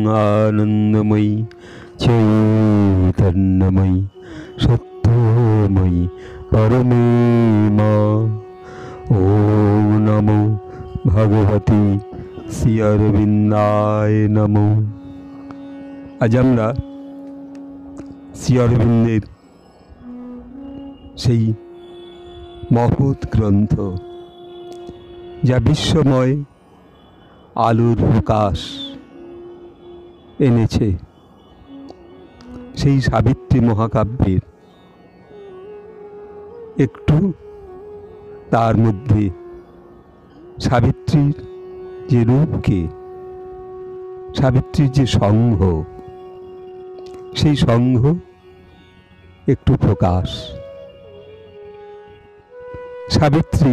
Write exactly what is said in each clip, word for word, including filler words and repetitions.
আনন্দময়ী চৈতন্যময়ী সত্যময়ী পরমে মা। ওম নমো ভগবতী শ্রী অরবিন্দায় নমো। আজ আমরা শ্রী অরবিন্দের সেই মহৎ গ্রন্থ, যা বিশ্বময় আলোর প্রকাশ এনেছে, সেই সাবিত্রী মহাকাব্যের একটু তার মধ্যে সাবিত্রীর যে রূপকে, সাবিত্রীর যে সংঘ, সেই সংঘ একটু প্রকাশ। সাবিত্রী,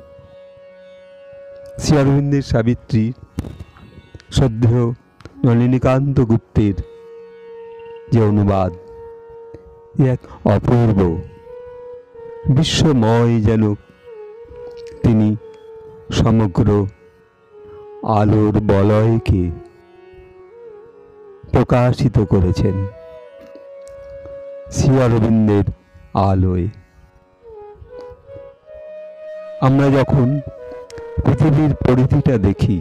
শ্রী অরবিন্দের সাবিত্রী শ্রদ্ধেয় নলিনীকান্ত গুপ্তের যে অনুবাদ, এক অপূর্ব বিশ্বময়, যেন তিনি সমগ্র আলোর বলয়কে প্রকাশিত করেছেন শ্রী অরবিন্দের আলোয়। আমরা যখন পৃথিবীর পরিধিটা দেখি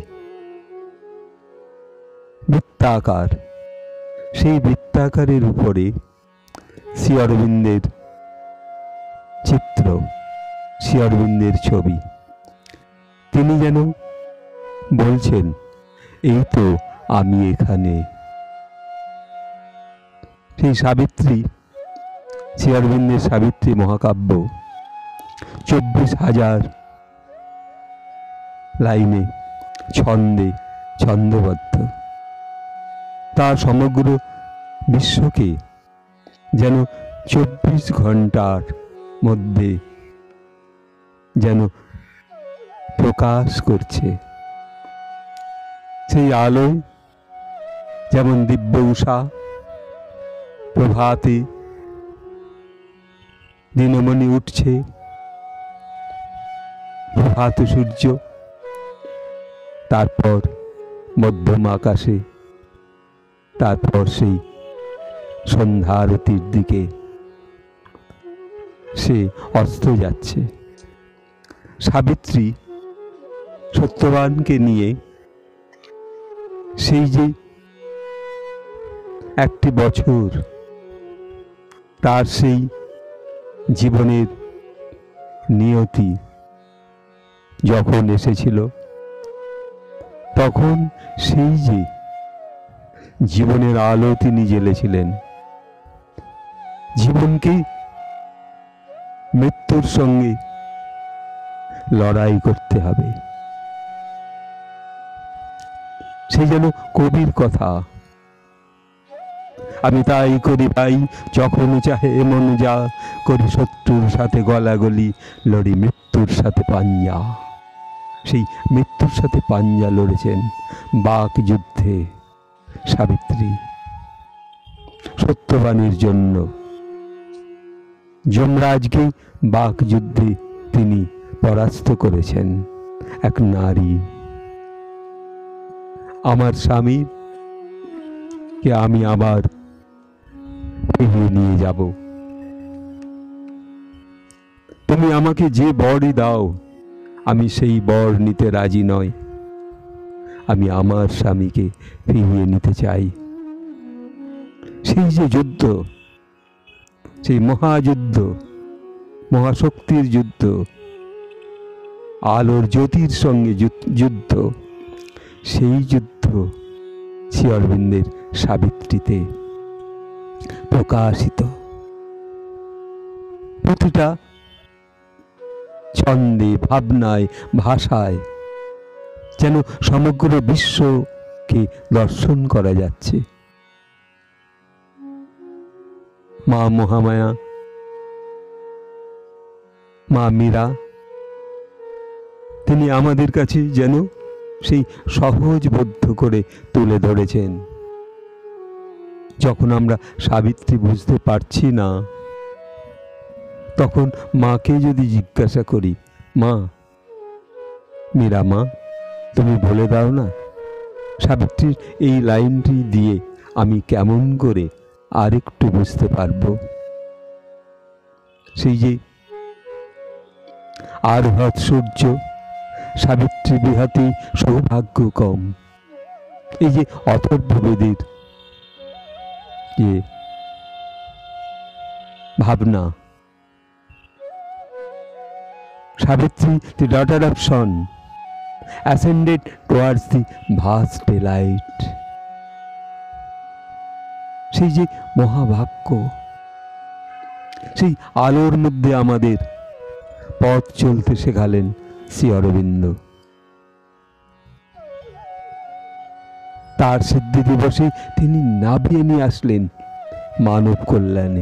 বৃত্তাকার, সেই বৃত্তাকারের উপরে শ্রী অরবিন্দের চিত্র, শ্রী অরবিন্দের ছবি। তিনি যেন বলছেন, এই তো আমি এখানে। সেই সাবিত্রী, শ্রী অরবিন্দের সাবিত্রী মহাকাব্য চব্বিশ হাজার লাইনে ছন্দে ছন্দবদ্ধ। তার সমগ্র বিশ্বকে যেন চব্বিশ ঘন্টার মধ্যে যেন প্রকাশ করছে। সেই আলোয় যেমন দিব্য উষা, প্রভাতে দিনমণি উঠছে, প্রভাত সূর্য, তারপর মধ্যম আকাশে, তারপর সেই সন্ধ্যারতির দিকে সে অস্ত যাচ্ছে। সাবিত্রী সত্যবানকে নিয়ে সেই যে একটি বছর, তার সেই জীবনের নিয়তি যখন এসেছিল, তখন সেই যে জীবনের আলো তিনি জ্বেলেছিলেন, জীবনকে মৃত্যুর সঙ্গে লড়াই করতে হবে, সেই যেন কবির কথা, আমি তাই করি ভাই যখন চাহে মন যা, করি শত্রুর সাথে গলাগলি, লড়ি মৃত্যুর সাথে পাঞ্জা। সেই মৃত্যুর সাথে পাঞ্জা লড়েছেন বাক যুদ্ধে সাবিত্রী, সত্যবানের জন্য। যমরাজকে বাক যুদ্ধে তিনি পরাস্ত করেছেন। এক নারী, আমার স্বামীর কে আমি আবার ফিরিয়ে নিয়ে যাব, তুমি আমাকে যে বরই দাও, আমি সেই বর নিতে রাজি নয়, আমি আমার স্বামীকে ফিরিয়ে নিতে চাই। সেই যে যুদ্ধ, সেই মহাযুদ্ধ, মহাশক্তির যুদ্ধ, আলোর জ্যোতির সঙ্গে যুদ্ধ, সেই যুদ্ধ শ্রী অরবিন্দের সাবিত্রীতে প্রকাশিত। প্রতিটা ছন্দে, ভাবনায়, ভাষায় যেন সমগ্র বিশ্বকে দর্শন করা যাচ্ছে। মা মহামায়া, মা মীরা, তিনি আমাদের কাছে যেন সেই সহজবোধ্য করে তুলে ধরেছেন। যখন আমরা সাবিত্রী বুঝতে পারছি না, তখন মাকে যদি জিজ্ঞাসা করি, মা মীরা মা, তুমি বলে দাও না সাবিত্রীর এই লাইনটি দিয়ে আমি কেমন করে আরেকটু বুঝতে পারবো সেই যে আর হৎ সূর্য সাবিত্রী বিহাতি সৌভাগ্য কম, এই যে অথর্ববেদের যে ভাবনা, Savitri the daughter of sun ascended towards the vast delight, সেই যে মহাভাগ্য, সেই আলোর মধ্যে আমাদের পথ চলতে শেখালেন শ্রী অরবিন্দ। তার সিদ্ধি দিবসে তিনি নামিয়ে নিয়ে আসলেন মানব কল্যাণে।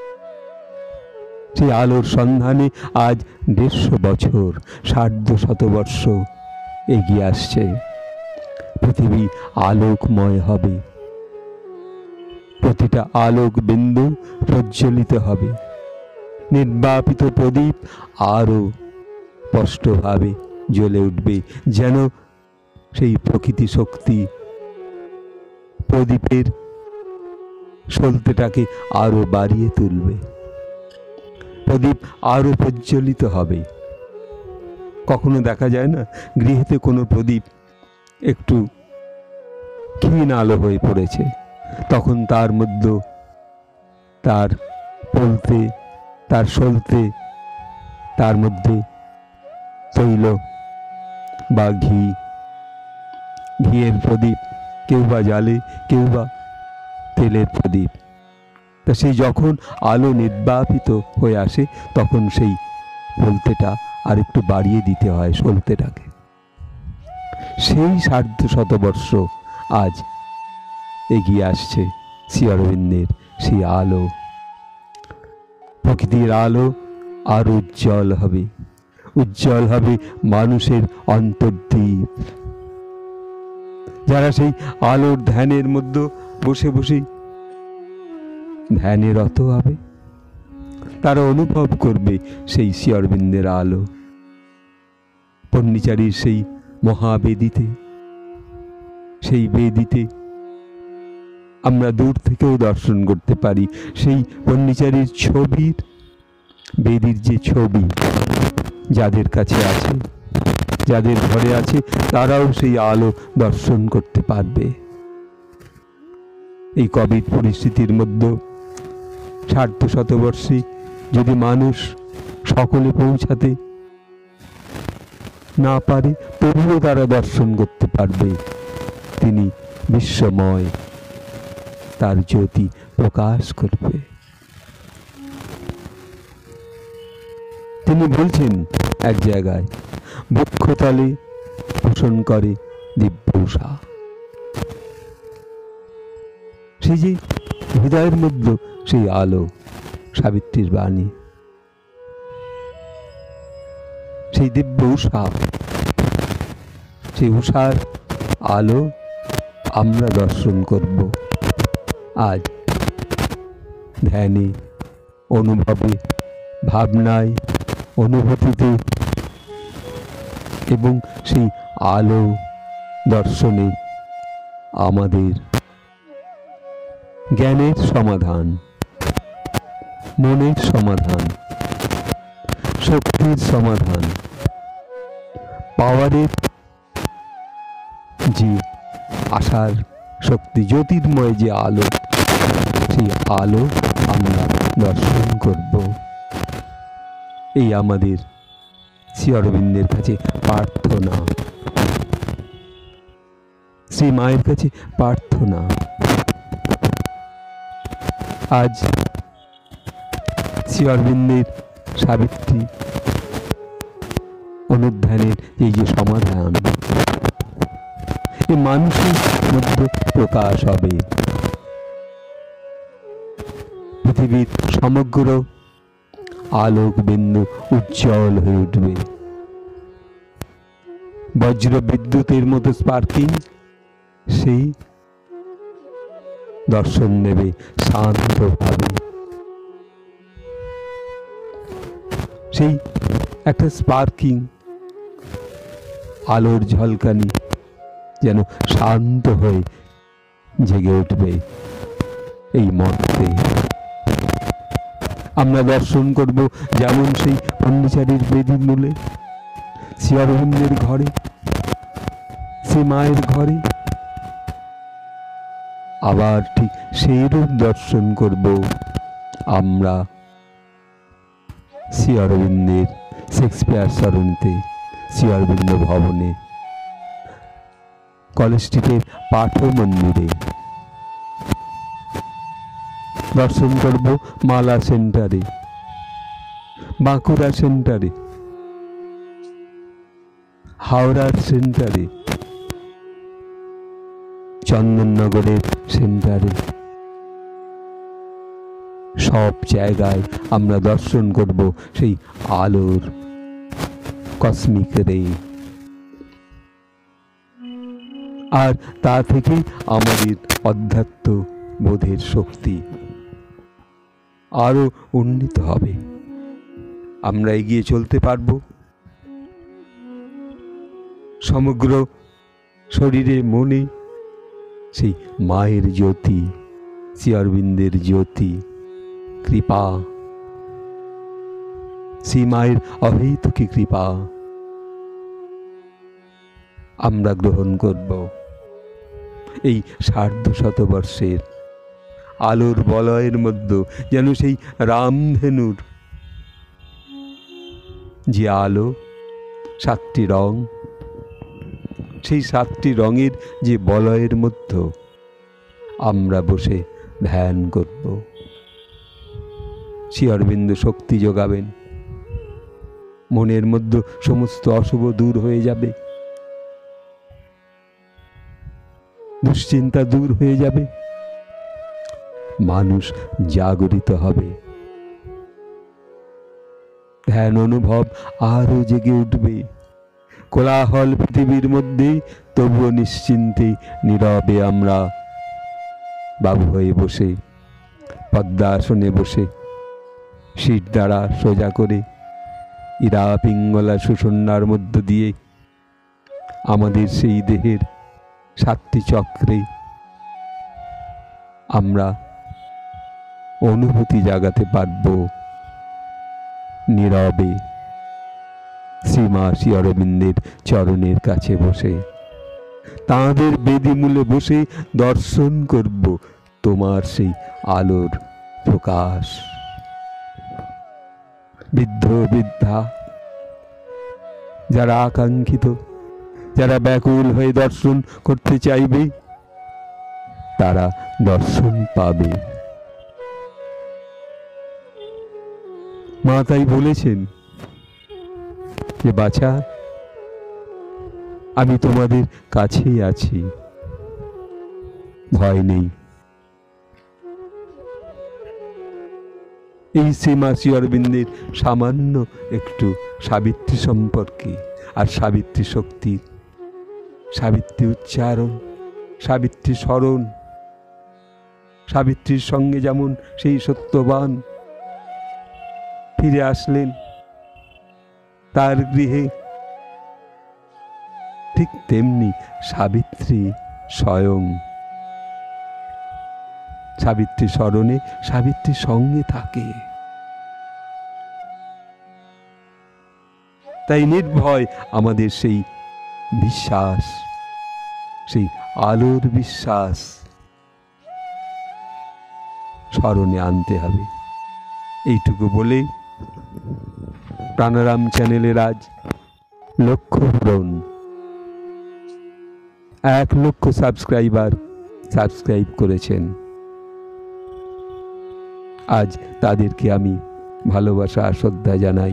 সেই আলোর সন্ধানে আজ দেড়শো বছর সার্ধ শতবর্ষ এগিয়ে আসছে। পৃথিবী আলোকময় হবে, প্রতিটা আলোক বিন্দু প্রজ্বলিত হবে, নির্বাপিত প্রদীপ আরো স্পষ্টভাবে জ্বলে উঠবে, যেন সেই প্রকৃতি শক্তি প্রদীপের সলতেটাকে আরো বাড়িয়ে তুলবে, প্রদীপ আরো প্রজ্বলিত হবে। কখনো দেখা যায় না গৃহেতে কোনো প্রদীপ একটু ক্ষীণ আলো হয়ে পড়েছে, তখন তার মধ্যে তার পলতে তার সলতে তার মধ্যে তৈল বা ঘি, ঘিয়ের প্রদীপ কেউ বা জ্বালে, কেউ বা তেলের প্রদীপ। তা সেই যখন আলো নির্বাপিত হয়ে আসে তখন সেই সলতেটা আর একটু বাড়িয়ে দিতে হয় সলতেটাকে। সেই সার্ধ শতবর্ষ আজ এগিয়ে আসছে শ্রী অরবিন্দের সেই আলো। প্রকৃতির আলো আর উজ্জ্বল হবে, উজ্জ্বল হবে মানুষের অন্তর্দ্বীপ। যারা সেই আলোর ধ্যানের মধ্যে বসে বসে ধ্যানে রত হবে, তারা অনুভব করবে সেই শ্রী অরবিন্দের আলো। পন্ডিচারীর সেই মহাবেদিতে, সেই বেদিতে আমরা দূর থেকেও দর্শন করতে পারি সেই পন্ডিচারীর ছবির, বেদির যে ছবি যাদের কাছে আছে, যাদের ঘরে আছে, তারাও সেই আলো দর্শন করতে পারবে। এই কোভিড পরিস্থিতির মধ্যে সার্ধ শতবর্ষে যদি মানুষ সকলে পৌঁছাতে না পারে, তবুও তারা দর্শন করতে পারবে তিনি বিশ্বময়, তার জ্যোতি প্রকাশ করবে। তিনি বলছেন এক জায়গায়, বক্ষতলে পোষণ করে দিব্যউষা। সেই যে হৃদয়ের মধ্যে সেই আলো, সাবিত্রীর বাণী, সেই দিব্য উষা, সেই উষার আলো আমরা দর্শন করব আজ ধ্যানে, অনুভবে, ভাবনায়, অনুভূতিতে, এবং সেই আলো দর্শনে আমাদের জ্ঞানের সমাধান, মনের সমাধান, শক্তির সমাধান, পাওয়ারের যে আশার শক্তি, জ্যোতির্ময় যে আলো, সেই আলো আমরা দর্শন করব। এই আমাদের শ্রী অরবিন্দের কাছে প্রার্থনা, শ্রী মায়ের কাছে প্রার্থনা। আজ শ্রী অরবিন্দের সাবিত্রী অনুধ্যানের এই যে সমাধান, এই মানুষের মধ্যে প্রকাশ হবে, পৃথিবীর সমগ্র আলোক বিন্দু উজ্জ্বল হয়ে উঠবে, বজ্র বিদ্যুতের মতো স্পার্কিং সেই দর্শন দেবে শান্তভাবে। সেই একটা স্পার্কিং আলোর ঝলকানি যেন শান্ত হয়ে জেগে উঠবে এই মর্তে। আমরা দর্শন করব যেমন সেই পণ্ডিচারীর বেদির মূলে, শ্রী অরবিন্দের ঘরে, শ্রী মায়ের ঘরে, আবার ঠিক সেই রূপ দর্শন করব আমরা শ্রী অরবিন্দের শেক্সপিয়ার সরণিতে, শ্রী অরবিন্দ ভবনে, কলেজ স্ট্রিটের পাঠ মন্দিরে, দর্শন করব মালা সেন্টারে, বাঁকুড়া সেন্টারে, হাওড়ার সেন্টারে, চন্দননগরের সেন্টারে, সব জায়গায় আমরা দর্শন করব সেই আলোর কসমিক রে। আর তা থেকে আমাদের অধ্যাত্ম বোধের শক্তি আরো উন্নীত হবে। আমরা এগিয়ে চলতে পারব। সমগ্র শরীরে মনে সেই মায়ের জ্যোতি, শ্রী অরবিন্দের জ্যোতি, কৃপা, শ্রী মায়ের অহেতুকী কৃপা আমরা গ্রহণ করব। এই সার্ধ শতবর্ষের আলোর বলয়ের মধ্যে যেন সেই রামধেনুর যে আলো, সাতটি রং, সেই সাতটি রঙের যে বলয়ের মধ্যে আমরা বসে ধ্যান করব। শ্রী অরবিন্দ শক্তি যোগাবেন, মনের মধ্যে সমস্ত অশুভ দূর হয়ে যাবে, দুশ্চিন্তা দূর হয়ে যাবে, মানুষ জাগরিত হবে, ধ্যান অনুভব আরো জেগে উঠবে। কোলাহল পৃথিবীর মধ্যে তবুও নিশ্চিন্তে নীরবে আমরা বাবু হয়ে বসে, পদ্মাসনে বসে, শীত দ্বারা সোজা করে, ইরা পিঙ্গলা সুষন্যার মধ্য দিয়ে আমাদের সেই দেহের সাতটি চক্রে আমরা অনুভূতি জাগাতে পারব। নীরবে শ্রীমা শ্রী অরবিন্দের চরণের কাছে বসে, তাঁদের বেদিমূলে বসে দর্শন করব তোমার সেই আলোর প্রকাশ। বৃদ্ধ বৃদ্ধা যারা আকাঙ্ক্ষিত, যারা ব্যাকুল হয়ে দর্শন করতে চাইবে, তারা দর্শন পাবে। মা তাই বলেছেন যে বাছা, আমি তোমাদের কাছেই আছি, ভয় নেই। এই শ্রীমা শ্রী অরবিন্দের সামান্য একটু সাবিত্রী সম্পর্কে আর সাবিত্রী শক্তি, সাবিত্রী উচ্চারণ, সাবিত্রী স্মরণ, সাবিত্রীর সঙ্গে যেমন সেই সত্যবান ফিরে আসলেন তার গৃহে, ঠিক তেমনি সাবিত্রী স্বয়ং সাবিত্রী স্মরণে সাবিত্রীর সঙ্গে থাকে। তাই নির্ভয় আমাদের সেই বিশ্বাস, সেই আলোর বিশ্বাস স্মরণে আনতে হবে। এইটুকু বলে প্রাণারাম চ্যানেলের আজ লক্ষ্য পূরণ, এক লক্ষ সাবস্ক্রাইবার সাবস্ক্রাইব করেছেন। আজ তাদেরকে আমি ভালোবাসা আর শ্রদ্ধা জানাই।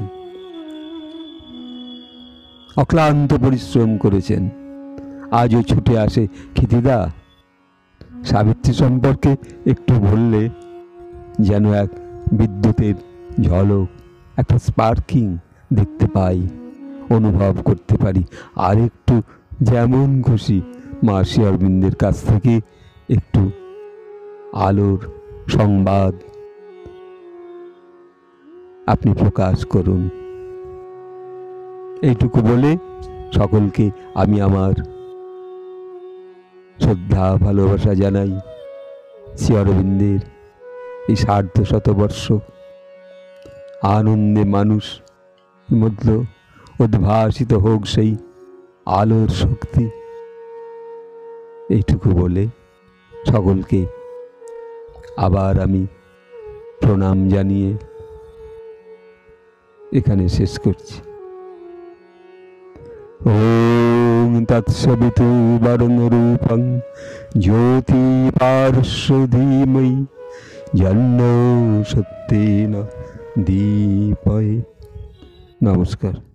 অক্লান্ত পরিশ্রম করেছেন। আজও ছুটে আসে, ক্ষিতিদা সাবিত্রী সম্পর্কে একটু বললে যেন এক বিদ্যুতের ঝলক, একটা স্পার্কিং দেখতে পাই, অনুভব করতে পারি। আর একটু যেমন খুশি মা শ্রী অরবিন্দের কাছ থেকে একটু আলোর সংবাদ আপনি প্রকাশ করুন। এইটুকু বলে সকলকে আমি আমার শ্রদ্ধা ভালোবাসা জানাই শ্রী অরবিন্দের এই সার্ধ শতবর্ষ আনন্দে মানুষ মধ্য উদ্ভাসিত হোক সেই আলোর শক্তি। এইটুকু বলে সকলকে আবার আমি প্রণাম জানিয়ে এখানে শেষ করছি। ওম তৎসবিতু বরণরূপং জ্যোতি পার্শ্ব ধীমহি জন্ম সত্যেন দীপয়ে। নমস্কার।